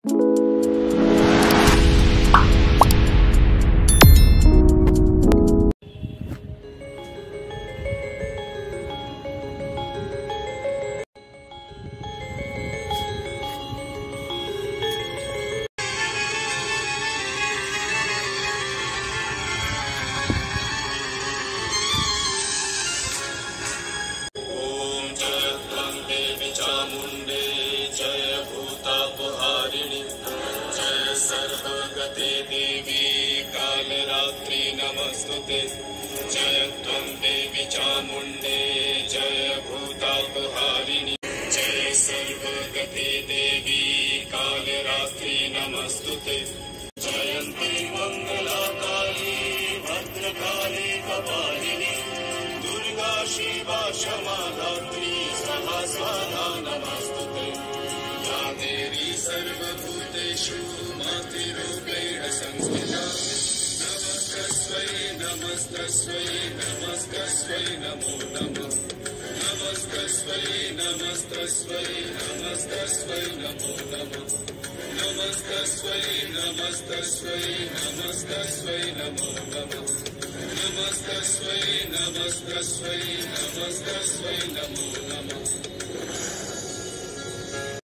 चामुंडे जय भूतापहारिणि जय सर्वगते देवी कालरात्रि नमस्तुते जय त्वं देवी चामुंडे जय भूतापहारिणि जय सर्वगते देवी कालरात्रि नमस्तुते जयन्ती मंगलाकाली भद्रकाली कपालिनी दुर्गा शिवा क्षमा धात्री सदा स्वाहा नमस्तुते या देवी सर्वभूतेषु मातृरूपेण संस्थिता नमस्तस्यै नमस्तस्यै नमो नमः नमस्तस्यै नमस्तस्यै नमस्तस्यै नमो नमः नमस्तस्यै नमस्तस्यै नमस्तस्यै नमो नमः नमस्तस्यै नमस्तस्यै नमस्तस्यै नमो नमः।